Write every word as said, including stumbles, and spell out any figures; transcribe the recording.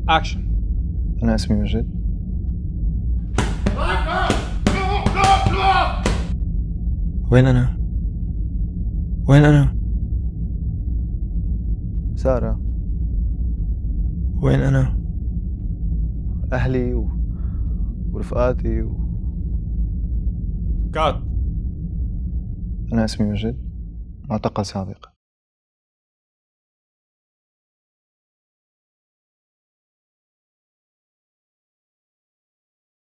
اكشن. أنا اسمي مجد. وين أنا؟ وين أنا؟ سارة. وين أنا؟ أهلي و... ورفقاتي و... كات. أنا اسمي مجد، معتقل سابق.